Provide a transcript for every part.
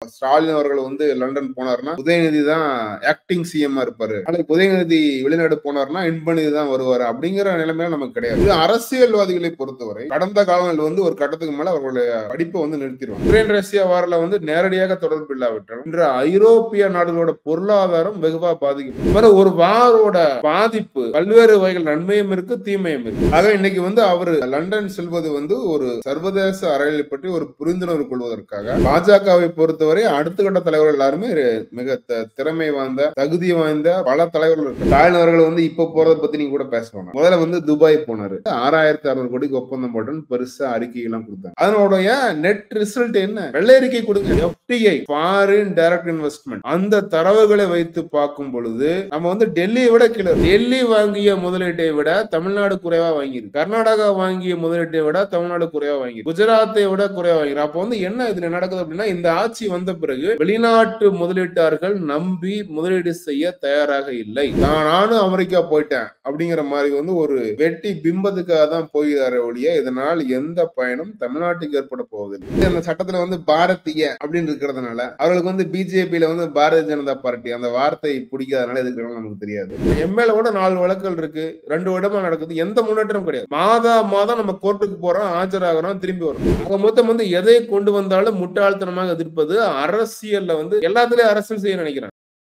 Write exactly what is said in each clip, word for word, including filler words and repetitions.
ஸ்டாலின் அவர்கள் வந்து லண்டன் போனார்னா உதயநிதி தான் ஆக்டிங் சிஎம் இருப்பாரு. நாளைக்கு உதயநிதி வெளிநாடு போனார்னா இன்பநிதி தான் வருவாரு அப்படிங்கிற நிலைமையில நமக்கு கிடையாது. இது அரசியல்வாதிகளை பொறுத்தவரை கடந்த காலங்களில் வந்து ஒரு கட்டத்துக்கு மேல அவர்களுடைய படிப்பை வந்து நிறுத்திடுவாங்க. உக்ரைன் ரஷ்யா வாரில் வந்து நேரடியாக தொடர்பு இல்லாவிட்டால் இன்று ஐரோப்பிய நாடுகளோட பொருளாதாரம் வெகுவா பாதிக்கும். ஒரு வாரோட பாதிப்பு பல்வேறு வகைகள் நன்மையும் இருக்கு, தீமையும் இருக்கு. ஆக இன்னைக்கு வந்து அவர் லண்டன் செல்வது வந்து ஒரு சர்வதேச அரசியலை பற்றி ஒரு புரிந்துணர்வு கொள்வதற்காக பாஜகவை பொறுத்தவரை அடுத்த கட்ட தலைவர்கள் எல்லாருமே மிக திறமை வாய்ந்த தகுதி வாய்ந்த பல தலைவர்கள் இருக்கு. ஸ்டாலின் அவர்கள் வந்து இப்ப போறதை பத்தி நீங்க கூட பேசுவாங்க. முதல்ல வந்து துபாய் போனாரு, ஆறாயிரத்தி அறுநூறு கோடிக்கு ஒப்பந்தம் போட்டு பெருசா அறிக்கை எல்லாம் கொடுத்தாங்க. அதனுடைய நெட் ரிசல்ட் என்ன? வெள்ளை அறிக்கை கொடுங்க. எஃப்டிஐ ஃபாரின் டைரக்ட் இன்வெஸ்ட்மெண்ட் அந்த தரவுகளை வைத்து பார்க்கும் பொழுது நம்ம வந்து டெல்லியை விட கீழே. டெல்லி வாங்கிய முதலீட்டை விட தமிழ்நாடு குறைவா வாங்கியிருக்கு. கர்நாடகா வாங்கிய முதலீட்டை விட தமிழ்நாடு குறைவா வாங்கியிருக்கு. குஜராத்தை விட குறைவா வாங்கிருக்கு. அப்போ வந்து என்ன இதுல நடக்குது அப்படின்னா, இந்த ஆட்சி வந்த பிறகு வெளிநாட்டு முதலீட்டாளர்கள் நம்பி முதலீடு செய்ய தயாராக இல்லை. நானும் அமெரிக்கா போயிட்டேன் அப்படிங்கிற மாதிரி வந்து ஒரு வெட்டி பிம்பத்துக்காக தான் போகிறாரே ஒழிய இதனால் எந்த பயனும் தமிழ்நாட்டுக்கு ஏற்பட போவதில்லை. அந்த சட்டத்துல வந்து பாரதிய அப்படின்னு இருக்கிறதுனால அவர்களுக்கு வந்து பிஜேபியில வந்து பாரதிய ஜனதா பார்ட்டி அந்த வார்த்தை பிடிக்காதனால எதுக்கு நமக்கு தெரியாது. எம்எல்ஏ கூட நாலு வழக்குகள் இருக்கு, ரெண்டு வருடமா நடக்குது, எந்த முன்னேற்றம் கிடையாது. மாதா மாதம் நம்ம கோர்ட்டுக்கு போறோம், ஆஜராகிறோம், திரும்பி வரும். மொத்தம் வந்து எதை கொண்டு வந்தாலும் முட்டாள்தனமாக எதிர்ப்பது அரசியல்ல வந்து எல்லாத்துலயும் அரசியல் செய்ய நினைக்கிறேன்.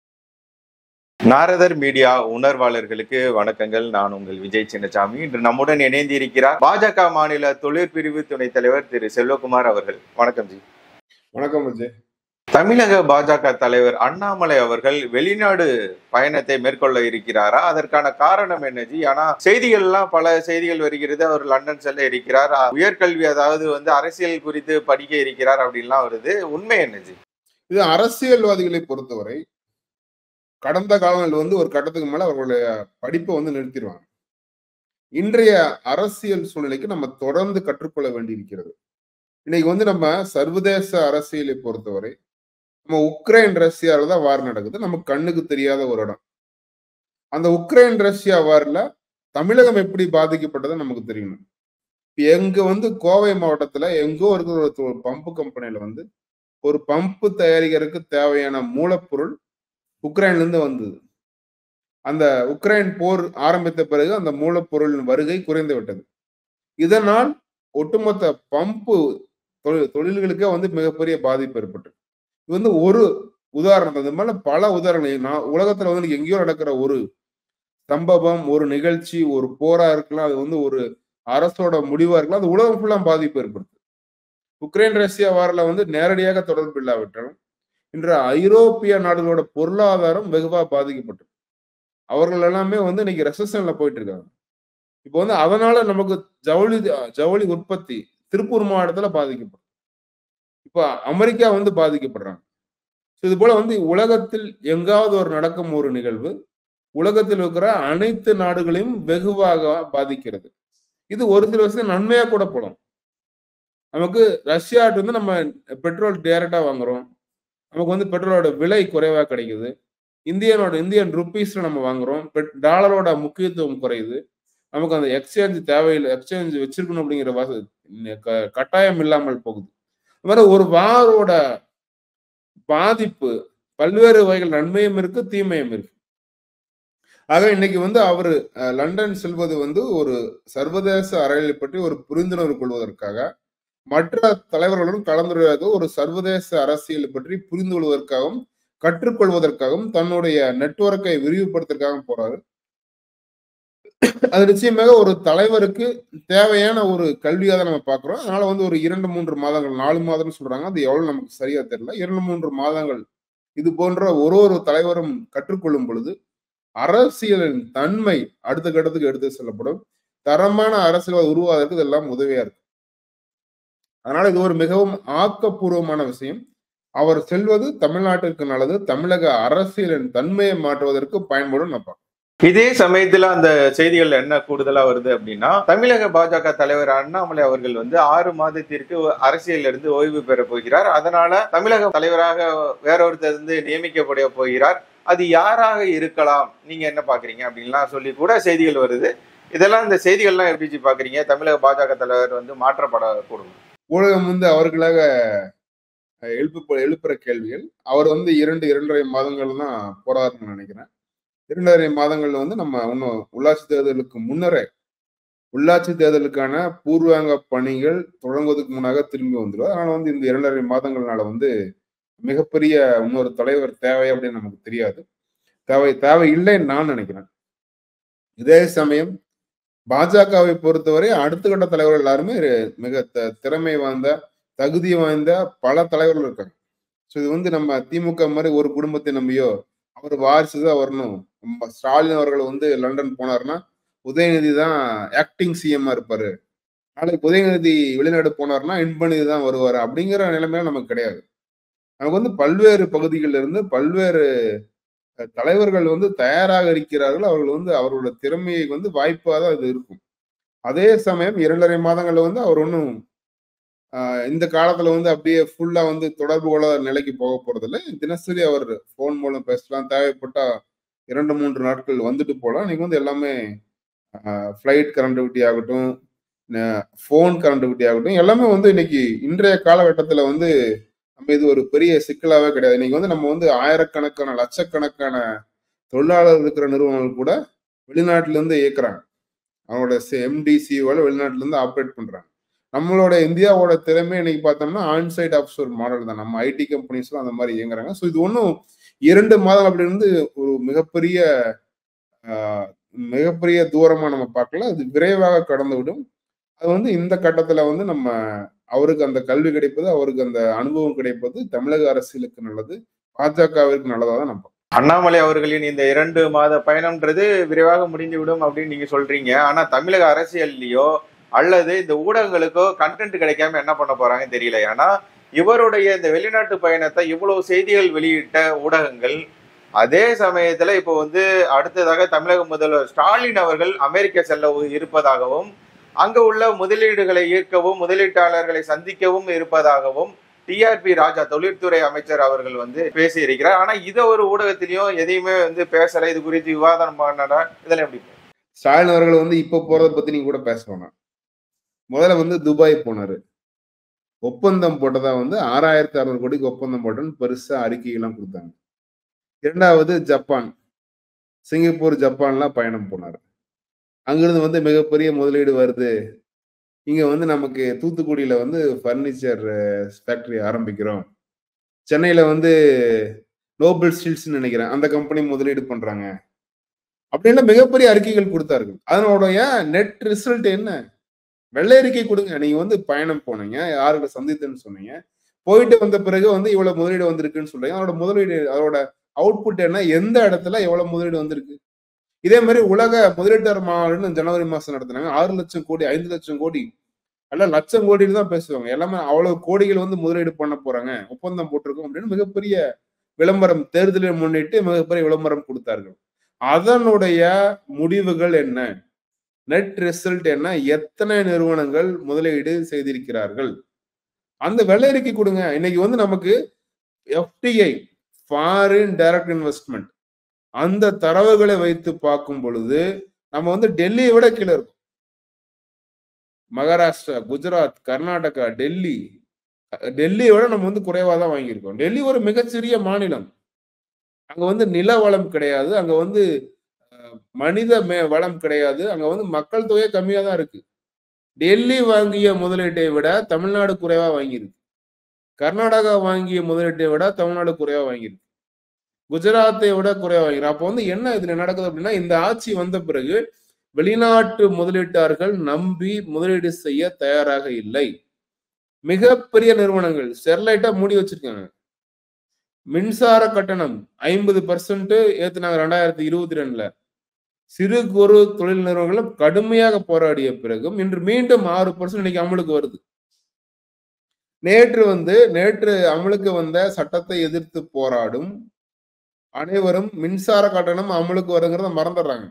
நாரதர் மீடியா உணர்வாளர்களுக்கு வணக்கங்கள். நான் உங்கள் விஜய் சின்னசாமி. இன்று நம்முடன் இணைந்து இருக்கிறார் பாஜக மாநில தொழிற்பிரிவு துணைத் தலைவர் திரு செல்வகுமார் அவர்கள். வணக்கம் ஜி. வணக்கம் விஜய். தமிழக பாஜக தலைவர் அண்ணாமலை அவர்கள் வெளிநாடு பயணத்தை மேற்கொள்ள இருக்கிறாரா? அதற்கான காரணம் என்ன ஜி? ஆனா செய்திகள் எல்லாம் பல செய்திகள் வருகிறது, அவர் லண்டன் செல்ல இருக்கிறார், உயர்கல்வி அதாவது வந்து அரசியல் குறித்து படிக்க இருக்கிறார் அப்படின்லாம் வருது. உண்மை என்ன ஜி? இது அரசியல்வாதிகளை பொறுத்தவரை கடந்த காலங்களில் வந்து ஒரு கட்டத்துக்கு மேல அவர்களுடைய படிப்பை வந்து நிறுத்திடுவாங்க. இன்றைய அரசியல் சூழ்நிலைக்கு நம்ம தொடர்ந்து கற்றுக்கொள்ள வேண்டியிருக்கிறது. இன்னைக்கு வந்து நம்ம சர்வதேச அரசியலை பொறுத்தவரை நம்ம உக்ரைன் ரஷ்யாவில தான் வார் நடக்குது, நமக்கு கண்ணுக்கு தெரியாத ஒரு இடம். அந்த உக்ரைன் ரஷ்யா வார்ல தமிழகம் எப்படி பாதிக்கப்பட்டது நமக்கு தெரியணும். எங்க வந்து கோவை மாவட்டத்துல எங்கோ இருக்கிற ஒரு பம்பு கம்பெனியில வந்து ஒரு பம்பு தயாரிக்கிறதுக்கு தேவையான மூலப்பொருள் உக்ரைன்ல இருந்து வந்தது. அந்த உக்ரைன் போர் ஆரம்பித்த பிறகு அந்த மூலப்பொருளின் வருகை குறைந்து விட்டது. இதனால் ஒட்டுமொத்த பம்பு தொழில் தொழில்களுக்கே வந்து மிகப்பெரிய பாதிப்பு ஏற்பட்டு. இது வந்து ஒரு உதாரணம். அது மாதிரி பல உதாரணங்கள். நான் உலகத்துல வந்து எங்கேயோ நடக்கிற ஒரு சம்பவம், ஒரு நிகழ்ச்சி, ஒரு போரா இருக்கலாம், அது வந்து ஒரு அரசோட முடிவா இருக்கலாம், அது உலகம் ஃபுல்லா பாதிப்பு ஏற்படுத்து. உக்ரைன் ரஷ்யா வாரில் வந்து நேரடியாக தொடர்பு இல்லாவிட்டாலும் இன்று ஐரோப்பிய நாடுகளோட பொருளாதாரம் வெகுவா பாதிக்கப்பட்டு அவர்கள் எல்லாமே வந்து இன்னைக்கு ரெசஷன்ல போயிட்டு இருக்காங்க. இப்போ வந்து அதனால நமக்கு ஜவுளி ஜவுளி உற்பத்தி திருப்பூர் மாவட்டத்துல பாதிக்கப்படும். இப்ப அமெரிக்கா வந்து பாதிக்கப்படுறாங்க. இது போல வந்து உலகத்தில் எங்காவது ஒரு நடக்கும் ஒரு நிகழ்வு உலகத்தில் இருக்கிற அனைத்து நாடுகளையும் வெகுவாக பாதிக்கிறது. இது ஒரு சில விஷயம் நன்மையா கூட போடும். நமக்கு ரஷ்யாட்டு வந்து நம்ம பெட்ரோல் டைரக்டா வாங்குறோம், நமக்கு வந்து பெட்ரோலோட விலை குறைவா கிடைக்குது. இந்தியனோட இந்தியன் ருபீஸ்ல நம்ம வாங்குறோம், டாலரோட முக்கியத்துவம் குறையுது. நமக்கு அந்த எக்ஸ்சேஞ்ச் தேவையில்லை, எக்ஸ்சேஞ்ச் வச்சிருக்கணும் அப்படிங்கிற வசதி கட்டாயம் இல்லாமல் போகுது. அது மாதிரி ஒரு வாரோட பாதிப்பு பல்வேறு வகைகள் நன்மையும் இருக்கு, தீமையும் இருக்கு. ஆக இன்னைக்கு வந்து அவரு லண்டன் செல்வது வந்து ஒரு சர்வதேச அரசியலை பற்றி ஒரு புரிந்துணர்வு கொள்வதற்காக, மற்ற தலைவர்களுடன் கலந்துரையாத ஒரு சர்வதேச அரசியலை பற்றி புரிந்து கொள்வதற்காகவும் கற்றுக்கொள்வதற்காகவும் தன்னுடைய நெட்வொர்க்கை விரிவுபடுத்துறதுக்காக போறாரு. அது நிச்சயமாக ஒரு தலைவருக்கு தேவையான ஒரு கல்வியாக தான் நம்ம பார்க்கிறோம். அதனால வந்து ஒரு இரண்டு மூன்று மாதங்கள், நாலு மாதம்னு சொல்றாங்க, அது எவ்வளவு நமக்கு சரியா தெரியல. இரண்டு மூன்று மாதங்கள் இது போன்ற ஒரு ஒரு தலைவரும் கற்றுக்கொள்ளும் பொழுது அரசியலின் தன்மை அடுத்த கட்டத்துக்கு எடுத்து செல்லப்படும். தரமான அரசியல் உருவாவதற்கு இதெல்லாம் உதவியா இருக்கு. அதனால இது ஒரு மிகவும் ஆக்கப்பூர்வமான விஷயம். அவர் செல்வது தமிழ்நாட்டிற்கு நல்லது, தமிழக அரசியலின் தன்மையை மாற்றுவதற்கு பயன்படும். நான் இதே சமயத்துல அந்த செய்திகள் என்ன கூடுதலா வருது அப்படின்னா, தமிழக பாஜக தலைவர் அண்ணாமலை அவர்கள் வந்து ஆறு மாதத்திற்கு அரசியல் இருந்து ஓய்வு பெற போகிறார். அதனால தமிழக தலைவராக வேற ஒருத்தர் இருந்து நியமிக்கப்பட போகிறார். அது யாராக இருக்கலாம், நீங்க என்ன பாக்குறீங்க அப்படின்லாம் சொல்லி கூட செய்திகள் வருது. இதெல்லாம் இந்த செய்திகள்லாம் எப்படி பாக்குறீங்க? தமிழக பாஜக தலைவர் வந்து மாற்றப்படக்கூடும். ஊடகம் வந்து அவர்களாக அஹ் எழுப்பு எழுப்புற கேள்விகள். அவர் வந்து இரண்டு இரண்டரை மாதங்கள் தான் போராடுன்னு நினைக்கிறேன். இரண்டரை மாதங்கள்ல வந்து நம்ம இன்னும் உள்ளாட்சி தேர்தலுக்கு முன்னரே உள்ளாட்சி தேர்தலுக்கான பூர்வாங்க பணிகள் தொடங்குவதற்கு முன்னாக திரும்பி வந்துருவார். அதனால வந்து இந்த இரண்டரை மாதங்கள்னால வந்து மிகப்பெரிய இன்னொரு தலைவர் தேவை அப்படின்னு நமக்கு தெரியாது. தேவை தேவை இல்லைன்னு நான் நினைக்கிறேன். இதே சமயம் பாஜகவை பொறுத்தவரை அடுத்த கட்ட தலைவர்கள் எல்லாருமே மிக த- திறமை வாய்ந்த, தகுதி வாய்ந்த பல தலைவர்கள் இருக்காங்க. ஸோ இது வந்து நம்ம திமுக மாதிரி ஒரு குடும்பத்தை நம்பியோ, அவர் வாரிசு தான் வரணும். நம்ம ஸ்டாலின் அவர்கள் வந்து லண்டன் போனாருன்னா, உதயநிதி தான் ஆக்டிங் சிஎம்மா இருப்பாரு. நாளைக்கு உதயநிதி வெளிநாடு போனாருன்னா, இன்பநிதி தான் வருவாரு. அப்படிங்கிற நிலைமையில நமக்கு கிடையாது. நமக்கு வந்து பல்வேறு பகுதிகளில் இருந்து பல்வேறு அஹ், தலைவர்கள் வந்து தயாராக இருக்கிறார்கள். அவர்கள் வந்து அவர்களோட திறமையை வந்து வாய்ப்பா தான் இது இருக்கும். அதே சமயம் இரண்டரை மாதங்கள்ல வந்து அவர் ஒன்றும் இந்த காலத்துல வந்து அப்படியே ஃபுல்லா வந்து தொடர்பு கொள்ளாத நிலைக்கு போக போறதில்ல. தினசரி அவர் ஃபோன் மூலம் பேசலாம். தேவைப்பட்டா இரண்டு, மூன்று நாட்கள் வந்துட்டு போலாம். இன்னைக்கு வந்து எல்லாமே ஃப்ளைட் கனெக்டிவிட்டி ஆகட்டும், ந ஃபோன் கனெக்டிவிட்டி ஆகட்டும், எல்லாமே வந்து இன்னைக்கு இன்றைய காலகட்டத்துல வந்து நம்ம இது ஒரு பெரிய சிக்கலாவே கிடையாது. இன்னைக்கு வந்து நம்ம வந்து ஆயிரக்கணக்கான, லட்சக்கணக்கான தொழிலாளர் இருக்கிற நிறுவனங்கள் கூட வெளிநாட்டுல இருந்து இயக்குறாங்க. அவங்களோட எம்டி, சிஓல வெளிநாட்டுல இருந்து ஆப்ரேட் பண்றாங்க. நம்மளோட இந்தியாவோட திறமை இன்னைக்கு பார்த்தோம்னா ஆன்சைட் ஆஃப்ஷோர் மாடல் தான். நம்ம ஐடி கம்பெனிஸ்லாம் அந்த மாதிரி இயங்குறாங்க. ஸோ இது ஒன்றும் இரண்டு மாதம் அப்படின்னு ஒரு மிகப்பெரிய ஆஹ், மிகப்பெரிய தூரமா நம்ம பார்க்கல. அது விரைவாக கடந்து விடும். அது வந்து இந்த கட்டத்துல வந்து நம்ம அவருக்கு அந்த கல்வி கிடைப்பது, அவருக்கு அந்த அனுபவம் கிடைப்பது தமிழக அரசியலுக்கு நல்லது, பாஜகவிற்கு நல்லதா தான் நம்ம. அண்ணாமலை அவர்களின் இந்த இரண்டு மாத பயணம்ன்றது விரைவாக முடிந்துவிடும் அப்படின்னு நீங்க சொல்றீங்க. ஆனா தமிழக அரசியல்லையோ அல்லது இந்த ஊடகங்களுக்கோ கண்டென்ட் கிடைக்காம என்ன பண்ண போறாங்கன்னு தெரியல. ஏன்னா இவருடைய இந்த வெளிநாட்டு பயணத்தை இவ்வளவு செய்திகள் வெளியிட்ட ஊடகங்கள் அதே சமயத்துல இப்போ வந்து அடுத்ததாக தமிழக முதல்வர் ஸ்டாலின் அவர்கள் அமெரிக்க செல்ல இருப்பதாகவும் அங்க உள்ள முதலீடுகளை ஈர்க்கவும் முதலீட்டாளர்களை சந்திக்கவும் இருப்பதாகவும் டிஆர்பி ராஜா தொழில்துறை அமைச்சர் அவர்கள் வந்து பேசி இருக்கிறார். ஆனா இதை ஒரு ஊடகத்திலையும் எதையுமே வந்து பேசல, இது குறித்து விவாதம் பண்ணல. இதெல்லாம் எப்படி? ஸ்டாலின் அவர்கள் வந்து இப்ப போறதை பத்தி நீங்க கூட பேச வேணாம். முதல்ல வந்து துபாய் போனாரு. ஒப்பந்தம் போட்டதா வந்து ஆறாயிரத்தி அறுநூறு கோடிக்கு ஒப்பந்தம் போட்டோன்னு பெருசா அறிக்கைகள்லாம் கொடுத்தாங்க. இரண்டாவது ஜப்பான், சிங்கப்பூர், ஜப்பான்லாம் பயணம் போனாரு. அங்கிருந்து வந்து மிகப்பெரிய முதலீடு வருது. இங்க வந்து நமக்கு தூத்துக்குடியில வந்து பர்னிச்சர் ஃபேக்டரி ஆரம்பிக்கிறோம். சென்னையில வந்து நோபல் ஸ்டீல்ஸ்ன்னு நினைக்கிறேன். அந்த கம்பெனி முதலீடு பண்றாங்க. அப்படின்லாம் மிகப்பெரிய அறிக்கைகள் கொடுத்தார்கள். அதனுடைய நெட் ரிசல்ட் என்ன? வெள்ளை அறிக்கை கொடுங்க. நீங்க வந்து பயணம் போனீங்க, யாரோட சந்தித்தேன்னு சொன்னீங்க. போயிட்டு வந்த பிறகு வந்து இவ்வளவு முதலீடு வந்திருக்குன்னு சொல்றீங்க. அதோட முதலீடு அதோட அவுட்புட் என்ன? எந்த இடத்துல எவ்வளவு முதலீடு வந்திருக்கு? இதே மாதிரி உலக முதலீட்டாளர் மாநாடுன்னு ஜனவரி மாசம் நடத்துனாங்க. ஆறு லட்சம் கோடி, ஐந்து லட்சம் கோடி, அல்ல லட்சம் கோடின்னு தான் பேசுவாங்க. எல்லாமே அவ்வளவு கோடிகள் வந்து முதலீடு பண்ண போறாங்க, ஒப்பந்தம் போட்டிருக்கோம் அப்படின்னு மிகப்பெரிய விளம்பரம், தேர்தலை முன்னிட்டு மிகப்பெரிய விளம்பரம் கொடுத்தார்கள். அதனுடைய முடிவுகள் என்ன? நெட் ரிசல்ட் என்ன? எத்தனை நிறுவனங்கள் முதலீடு செய்திருக்கிறார்கள்? அந்த வெள்ளை அறிக்கை கொடுங்க. இன்னைக்கு வந்து நமக்கு எஃப்டிஐ, ஃபாரின் டைரக்ட் இன்வெஸ்ட்மெண்ட், அந்த தரவுகளை வைத்து பார்க்கும் பொழுது நம்ம வந்து டெல்லியை விட கீழே இருக்கும். மகாராஷ்டிரா, குஜராத், கர்நாடகா, டெல்லி, டெல்லியை விட நம்ம வந்து குறைவா தான் வாங்கியிருக்கோம். டெல்லி ஒரு மிகச்சிறிய மாநிலம். அங்க வந்து நில வளம் கிடையாது. அங்க வந்து மனித மே வளம் கிடையாது. அங்க வந்து மக்கள் தொகை கம்மியா தான் இருக்கு. டெல்லி வாங்கிய முதலீட்டை விட தமிழ்நாடு குறைவா வாங்கியிருக்கு. கர்நாடகா வாங்கிய முதலீட்டை விட தமிழ்நாடு குறைவா வாங்கியிருக்கு. குஜராத்தை விட குறைவா வாங்கிருக்கு. அப்போ வந்து என்ன இதுல நடக்குது அப்படின்னா, இந்த ஆட்சி வந்த பிறகு வெளிநாட்டு முதலீட்டாளர்கள் நம்பி முதலீடு செய்ய தயாராக இல்லை. மிகப்பெரிய நிறுவனங்கள் ஸ்டெர்லைட்டா மூடி வச்சிருக்காங்க. மின்சார கட்டணம் ஐம்பது பர்சன்ட் ஏத்துனாங்க ரெண்டாயிரத்தி இருபத்தி ரெண்டுல. சிறு குறு தொழில் நிறுவனங்களும் கடுமையாக போராடிய பிறகும் இன்று மீண்டும் ஆறு பர்சன்ட் இன்னைக்கு அமலுக்கு வருது. நேற்று வந்து நேற்று அமலுக்கு வந்த சட்டத்தை எதிர்த்து போராடும் அனைவரும் மின்சார கட்டணம் அமலுக்கு வருங்கிறத மறந்துடுறாங்க.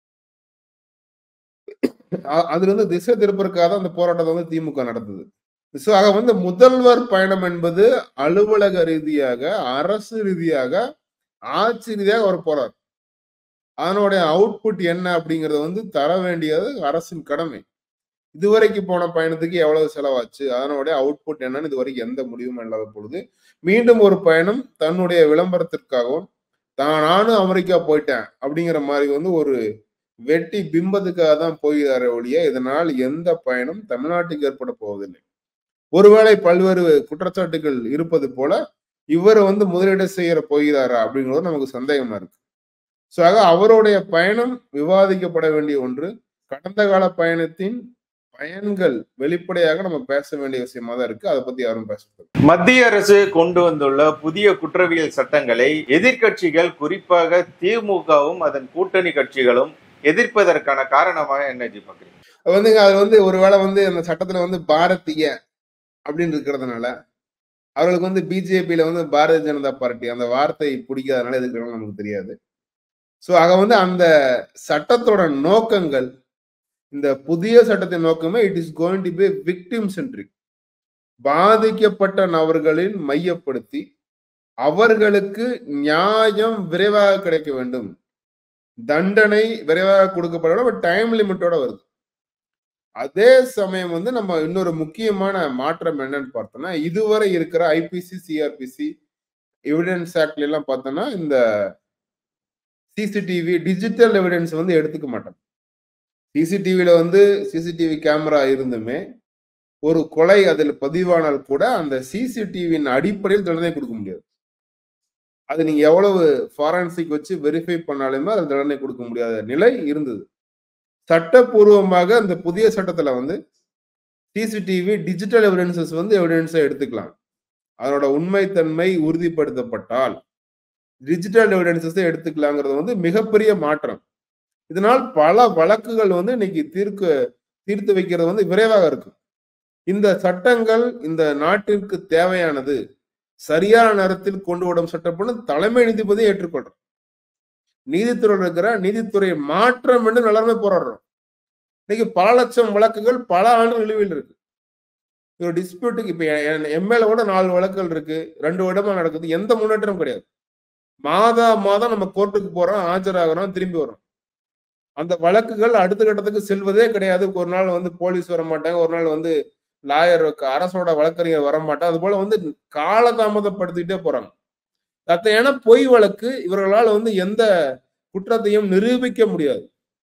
அதுல இருந்து திசை திருப்பதற்காக அந்த போராட்டத்தை வந்து திமுக நடத்துது. சோ ஆக வந்து முதல்வர் பயணம் என்பது அலுவலக ரீதியாக, அரசு ரீதியாக, ஆட்சி ரீதியாக அவர் போறார். அதனுடைய அவுட்புட் என்ன அப்படிங்கறத வந்து தர வேண்டியது அரசின் கடமை. இதுவரைக்கும் போன பயணத்துக்கு எவ்வளவு செலவாச்சு, அதனுடைய அவுட்புட் என்னன்னு இதுவரைக்கும் எந்த முடிவும் இல்லாத பொழுது மீண்டும் ஒரு பயணம் தன்னுடைய விளம்பரத்திற்காகவும் தான் நானும் அமெரிக்கா போயிட்டேன் அப்படிங்கிற மாதிரி வந்து ஒரு வெட்டி பிம்பத்துக்காக தான் போகிறாரே ஒழிய இதனால் எந்த பயனும் தமிழ்நாட்டுக்கு ஏற்பட போவதில்லை. ஒருவேளை பல்வேறு குற்றச்சாட்டுகள் இருப்பது போல இவர் வந்து முதலீடு செய்யற போகிறாரா அப்படிங்கிறது நமக்கு சந்தேகமா இருக்கு. சோ ஆக அவருடைய பயணம் விவாதிக்கப்பட வேண்டிய ஒன்று. கடந்த கால பயணத்தின் பயன்கள் வெளிப்படையாக நம்ம பேச வேண்டிய விஷயமா தான் இருக்கு. அதை பத்தி யாரும் பேசக்கூடாது. மத்திய அரசு கொண்டு வந்துள்ள புதிய குற்றவியல் சட்டங்களை எதிர்க்கட்சிகள், குறிப்பாக திமுகவும் அதன் கூட்டணி கட்சிகளும் எதிர்ப்பதற்கான காரணமாக என்ன ஜி பாக்குறீங்க? வந்துங்க அது வந்து ஒருவேளை வந்து அந்த சட்டத்துல வந்து பாரதிய அப்படின்னு இருக்கிறதுனால அவர்களுக்கு வந்து பிஜேபியில வந்து பாரதிய ஜனதா பார்ட்டி அந்த வார்த்தை பிடிக்காதனால எதுக்குறாங்க நமக்கு தெரியாது. சோ ஆக வந்து அந்த சட்டத்தோட நோக்கங்கள், இந்த புதிய சட்டத்தின் நோக்கமே it is going to be victim centric. பாதிக்கப்பட்ட நபர்களின் மையப்படுத்தி அவர்களுக்கு நியாயம் விரைவாக கிடைக்க வேண்டும், தண்டனை விரைவாக கொடுக்கப்பட வேண்டும், டைம் லிமிட்டோட வருது. அதே சமயம் வந்து நம்ம இன்னொரு முக்கியமான மாற்றம் என்னன்னு பார்த்தோம்னா, இதுவரை இருக்கிற ஐபிசி, சிஆர்பிசி, எவிடன்ஸ் ஆக்ட்ல எல்லாம் பார்த்தோம்னா இந்த சிசிடிவி டிஜிட்டல் எவிடன்ஸ் வந்து எடுத்துக்க மாட்டோம். சிசிடிவில வந்து சிசிடிவி கேமரா இருந்துமே ஒரு கொலை அதில் பதிவானால் கூட அந்த சிசிடிவியின் அடிப்படையில் தண்டனை கொடுக்க முடியாது. அது நீங்க எவ்வளவு ஃபாரன்சிக் வச்சு வெரிஃபை பண்ணாலுமே அது தண்டனை கொடுக்க முடியாத நிலை இருந்தது. சட்டப்பூர்வமாக அந்த புதிய சட்டத்துல வந்து சிசிடிவி டிஜிட்டல் எவிடன்சஸ் வந்து எவிடன்ஸை எடுத்துக்கலாம். அதனோட உண்மைத்தன்மை உறுதிப்படுத்தப்பட்டால் டிஜிட்டல் எவிடன்சஸை எடுத்துக்கலாங்கிறது வந்து மிகப்பெரிய மாற்றம். இதனால் பல வழக்குகள் வந்து இன்னைக்கு தீர்க்க தீர்த்து வைக்கிறது வந்து விரைவாக இருக்கும். இந்த சட்டங்கள் இந்த நாட்டிற்கு தேவையானது, சரியான நேரத்தில் கொண்டு விடும் சட்டப்படும் தலைமை நீதிபதியை ஏற்றுக்கொள்றோம். நீதித்துறை இருக்கிற நீதித்துறை மாற்றம் என்று எல்லாருமே போராடுறோம். இன்னைக்கு பல லட்சம் வழக்குகள் பல ஆண்டு நிலுவையில் இருக்கு. ஒரு டிஸ்பியூட்டுக்கு இப்ப எம்எல்ஏ கூட நாலு வழக்குகள் இருக்கு, ரெண்டு வருடமா நடக்குது, எந்த முன்னேற்றம் கிடையாது. மாதா மாதம் நம்ம கோர்ட்டுக்கு போறோம், ஆஜராகிறோம், திரும்பி வரோம். அந்த வழக்குகள் அடுத்த கட்டத்துக்கு செல்வதே கிடையாது. ஒரு நாள் வந்து போலீஸ் வர மாட்டாங்க, ஒரு நாள் வந்து லாயர் அரசோட வழக்கறிஞர் வர மாட்டாங்க. அது போல வந்து காலதாமதப்படுத்திட்டே போறாங்க. தத்தையான பொய் வழக்கு இவர்களால் வந்து எந்த குற்றத்தையும் நிரூபிக்க முடியாது.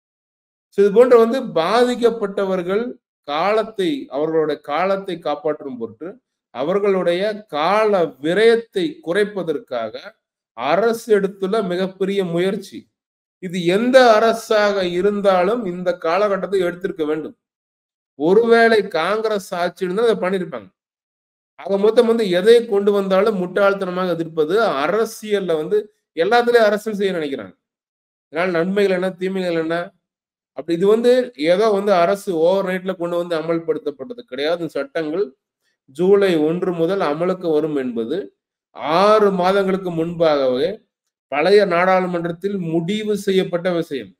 இது போன்ற வந்து பாதிக்கப்பட்டவர்கள் காலத்தை அவர்களுடைய காலத்தை காப்பாற்றும் பொருட்டு அவர்களுடைய கால விரயத்தை குறைப்பதற்காக அரசு எடுத்துள்ள மிகப்பெரிய முயற்சி. இது எந்த அரசாக இருந்தாலும் இந்த காலகட்டத்தை எடுத்திருக்க வேண்டும். ஒருவேளை காங்கிரஸ் ஆட்சி இருந்தால் அதை பண்ணிருப்பாங்க. ஆக மொத்தம் வந்து எதை கொண்டு வந்தாலும் முட்டாள்தனமாக எதிர்ப்பது. அரசியல்ல வந்து எல்லாத்துலயும் அரசியல் செய்ய நினைக்கிறாங்க. இதனால நன்மைகள் என்ன, தீமைகள் என்ன, அப்படி இது வந்து ஏதோ வந்து அரசு ஓவர் நைட்ல கொண்டு வந்து அமல்படுத்தப்பட்டது கிடையாது. சட்டங்கள் ஜூலை ஒன்று முதல் அமலுக்கு வரும் என்பது ஆறு மாதங்களுக்கு முன்பாகவே பழைய நாடாளுமன்றத்தில் முடிவு செய்யப்பட்ட விஷயம்.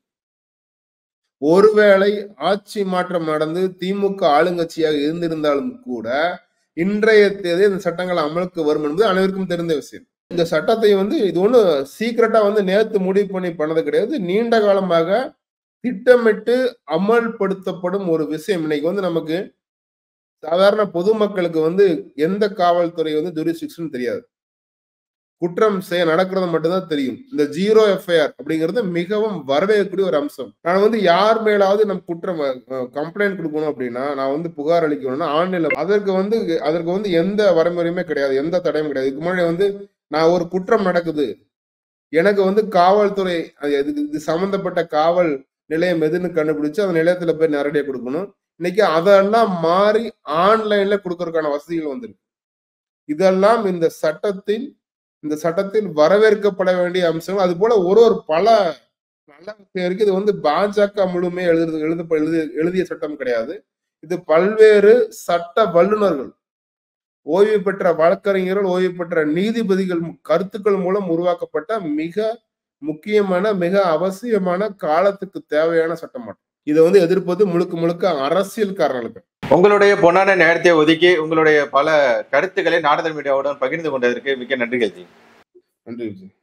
ஒருவேளை ஆட்சி மாற்றம் நடந்து திமுக ஆளுங்கட்சியாக இருந்திருந்தாலும் கூட இன்றைய தேதி இந்த சட்டங்கள் அமலுக்கு வரும் என்பது அனைவருக்கும் தெரிந்த விஷயம். இந்த சட்டத்தை வந்து இது ஒண்ணு சீக்கிரட்டா வந்து நேத்து முடிவு பண்ணி பண்ணது கிடையாது. நீண்ட காலமாக திட்டமிட்டு அமல்படுத்தப்படும் ஒரு விஷயம். இன்னைக்கு வந்து நமக்கு சாதாரண பொதுமக்களுக்கு வந்து எந்த காவல்துறை வந்து ஜூரிஸ்டிக்ஷன் தெரியாது. குற்றம் செய்ய நடக்கிறது மட்டும்தான் தெரியும். இந்த ஜீரோ எஃப்ஐஆர் அப்படிங்கிறது மிகவும் வரவேற்கக்கூடிய ஒரு அம்சம். நான் வந்து யார் மேலாவது நம்ம குற்றம் கம்ப்ளைண்ட் கொடுக்கணும் அப்படின்னா, நான் வந்து புகார் அளிக்கணும்னா ஆன்லைன்ல அதற்கு வந்து அதற்கு வந்து எந்த வரைமுறையுமே கிடையாது, எந்த தடையும் கிடையாது. இதுக்கு முன்னாடி வந்து நான் ஒரு குற்றம் நடக்குது, எனக்கு வந்து காவல்துறை இது சம்பந்தப்பட்ட காவல் நிலையம் எதுன்னு கண்டுபிடிச்சு அந்த நிலையத்துல போய் நேரடியாக கொடுக்கணும். இன்னைக்கு அதெல்லாம் மாறி ஆன்லைன்ல கொடுக்கறதுக்கான வசதிகள் வந்திருக்கு. இதெல்லாம் இந்த சட்டத்தில் இந்த சட்டத்தில் வரவேற்கப்பட வேண்டிய அம்சங்கள். அது போல ஒரு ஒரு பல நல்ல விஷயம் இருக்கு. இது வந்து பாஜக முழுமையை எழுது எழுத எழுதி எழுதிய சட்டம் கிடையாது. இது பல்வேறு சட்ட வல்லுநர்கள், ஓய்வு பெற்ற வழக்கறிஞர்கள், ஓய்வு பெற்ற நீதிபதிகள் கருத்துக்கள் மூலம் உருவாக்கப்பட்ட மிக முக்கியமான மிக அவசியமான காலத்துக்கு தேவையான சட்டமாட்டம். இதை வந்து எதிர்ப்பது முழுக்க முழுக்க அரசியல் காரணங்களுக்கு. உங்களுடைய பொன்னான நேரத்தை ஒதுக்கி உங்களுடைய பல கருத்துக்களை நாடாளுமன்ற மீடியாவுடன் பகிர்ந்து கொண்டதற்கு மிக்க நன்றிகள் ஜி. நன்றி ஜி.